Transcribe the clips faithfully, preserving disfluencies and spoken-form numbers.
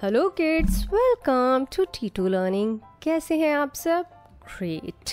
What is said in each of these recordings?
Hello kids, welcome to Titu learning. कैसे हैं आप सब? ग्रेट।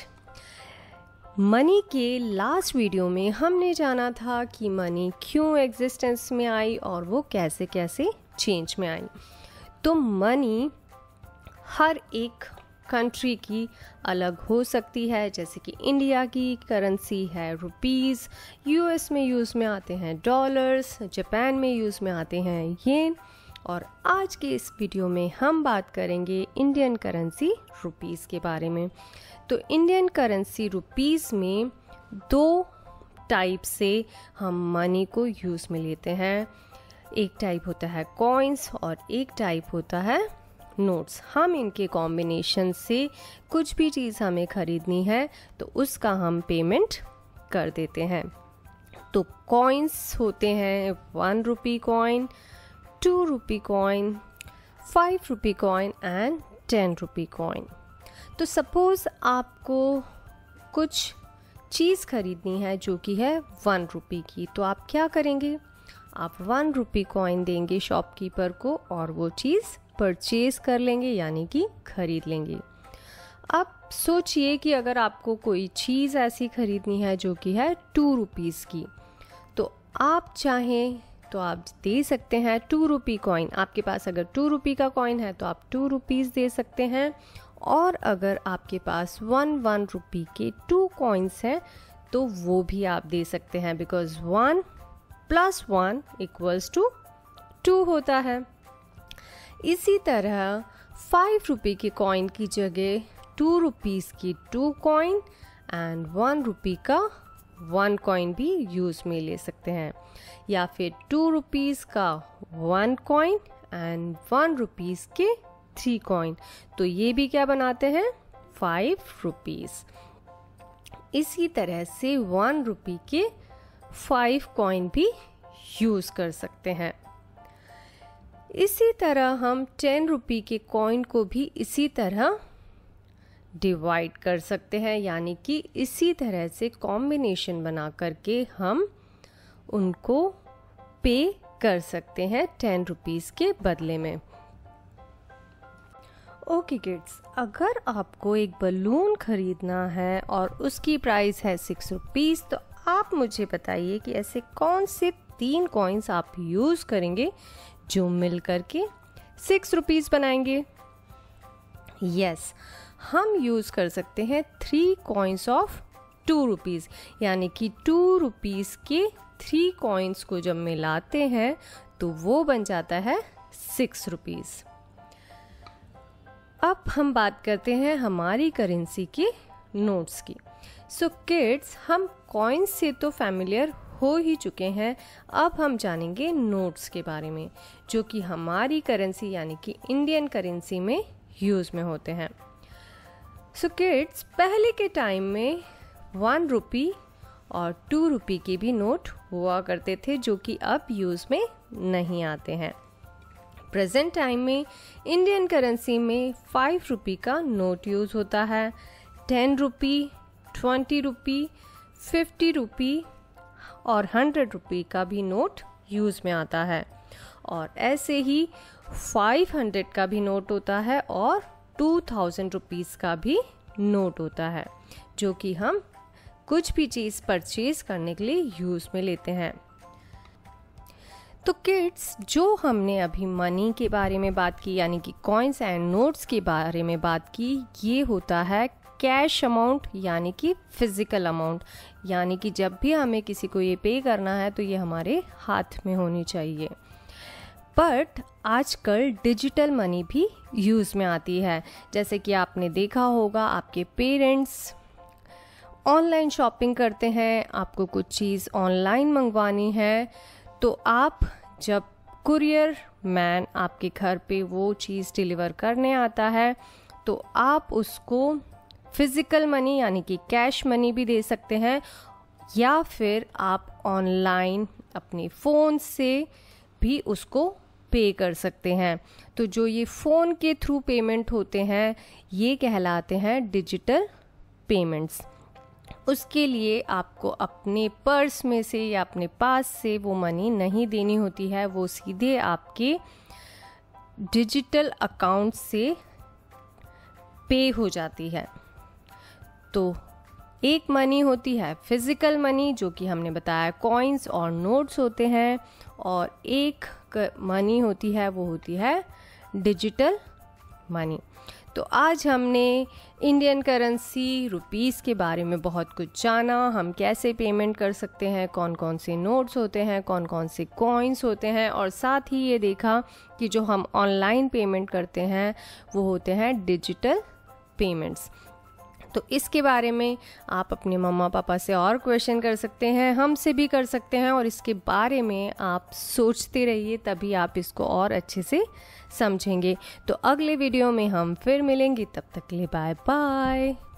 मनी के लास्ट वीडियो में हमने जाना था कि मनी क्यों एग्जिस्टेंस में आई और वो कैसे कैसे चेंज में आई। तो मनी हर एक कंट्री की अलग हो सकती है, जैसे कि इंडिया की करेंसी है रुपीज़, यूएस में यूज़ में आते हैं डॉलर्स, जापान में यूज़ में आते हैं येन, और आज के इस वीडियो में हम बात करेंगे इंडियन करेंसी रुपीज़ के बारे में। तो इंडियन करेंसी रुपीज़ में दो टाइप से हम मनी को यूज़ में लेते हैं। एक टाइप होता है कॉइन्स और एक टाइप होता है नोट्स। हम इनके कॉम्बिनेशन से कुछ भी चीज़ हमें ख़रीदनी है तो उसका हम पेमेंट कर देते हैं। तो कॉइन्स होते हैं one rupee coin, two rupee coin, five rupee coin and ten rupee coin. तो सपोज़ आपको कुछ चीज़ खरीदनी है जो कि है वन रुपी की, तो आप क्या करेंगे? आप वन रुपी कॉइन देंगे शॉपकीपर को और वो चीज़ परचेज कर लेंगे, यानी कि खरीद लेंगे। अब सोचिए कि अगर आपको कोई चीज़ ऐसी खरीदनी है जो कि है टू रुपीज़ की, तो आप चाहें तो आप दे सकते हैं टू रुपी कॉइन। आपके पास अगर टू रुपी का कॉइन है तो आप टू रुपीज़ दे सकते हैं, और अगर आपके पास वन वन रुपी के टू कॉइन्स हैं तो वो भी आप दे सकते हैं, because one plus one equals to two होता है। इसी तरह फाइव रुपी के कॉइन की जगह टू रुपीज़ की two coin and one rupee का वन कॉइन भी यूज़ में ले सकते हैं, या फिर टू रुपीज़ का one coin and one rupees के थ्री कॉइन, तो ये भी क्या बनाते हैं? Five rupees. इसी तरह से वन रुपी के फाइव कॉइन भी यूज़ कर सकते हैं। इसी तरह हम टेन रुपी के कॉइन को भी इसी तरह डिवाइड कर सकते हैं, यानी कि इसी तरह से कॉम्बिनेशन बना करके हम उनको पे कर सकते हैं टेन रुपीज़ के बदले में। ओके किड्स, अगर आपको एक बलून खरीदना है और उसकी प्राइस है सिक्स रुपीज़, तो आप मुझे बताइए कि ऐसे कौन से तीन कॉइन्स आप यूज़ करेंगे जो मिल करके सिक्स रुपीज़ बनाएंगे? यस, हम यूज़ कर सकते हैं three coins of two rupees, यानी कि टू रुपीज़ के थ्री कॉइन्स को जब मिलाते हैं तो वो बन जाता है सिक्स रुपीज़। अब हम बात करते हैं हमारी करेंसी के नोट्स की। सो किड्स, हम कॉइन्स से तो फैमिलियर हो ही चुके हैं, अब हम जानेंगे नोट्स के बारे में, जो कि हमारी करेंसी यानी कि इंडियन करेंसी में यूज़ में होते हैं। सो किड्स, पहले के टाइम में वन रुपी और टू रुपी के भी नोट हुआ करते थे, जो कि अब यूज़ में नहीं आते हैं। प्रेजेंट टाइम में इंडियन करेंसी में फाइव रुपी का नोट यूज़ होता है, ten rupee, twenty rupee, fifty rupee और हंड्रेड रुपी का भी नोट यूज़ में आता है, और ऐसे ही फाइव हंड्रेड का भी नोट होता है और टू थाउजेंड रुपीज़ का भी नोट होता है, जो कि हम कुछ भी चीज़ परचेज करने के लिए यूज़ में लेते हैं। तो किड्स, जो हमने अभी मनी के बारे में बात की, यानी कि कॉइन्स एंड नोट्स के बारे में बात की, ये होता है कैश अमाउंट, यानी कि फिजिकल अमाउंट, यानी कि जब भी हमें किसी को ये पे करना है तो ये हमारे हाथ में होनी चाहिए। बट आजकल डिजिटल मनी भी यूज़ में आती है, जैसे कि आपने देखा होगा आपके पेरेंट्स ऑनलाइन शॉपिंग करते हैं, आपको कुछ चीज़ ऑनलाइन मंगवानी है, तो आप जब कुरियर मैन आपके घर पे वो चीज़ डिलीवर करने आता है तो आप उसको फिज़िकल मनी यानी कि कैश मनी भी दे सकते हैं, या फिर आप ऑनलाइन अपने फ़ोन से भी उसको पे कर सकते हैं। तो जो ये फ़ोन के थ्रू पेमेंट होते हैं ये कहलाते हैं डिजिटल पेमेंट्स। उसके लिए आपको अपने पर्स में से या अपने पास से वो मनी नहीं देनी होती है, वो सीधे आपके डिजिटल अकाउंट से पे हो जाती है। तो एक मनी होती है फिजिकल मनी, जो कि हमने बताया कॉइन्स और नोट्स होते हैं, और एक मनी होती है वो होती है डिजिटल मनी। तो आज हमने इंडियन करेंसी रुपीस के बारे में बहुत कुछ जाना, हम कैसे पेमेंट कर सकते हैं, कौन कौन से नोट्स होते हैं, कौन कौन से कॉइन्स होते हैं, और साथ ही ये देखा कि जो हम ऑनलाइन पेमेंट करते हैं वो होते हैं डिजिटल पेमेंट्स। तो इसके बारे में आप अपने मम्मा पापा से और क्वेश्चन कर सकते हैं, हमसे भी कर सकते हैं, और इसके बारे में आप सोचते रहिए, तभी आप इसको और अच्छे से समझेंगे। तो अगले वीडियो में हम फिर मिलेंगे, तब तक के लिए बाय बाय।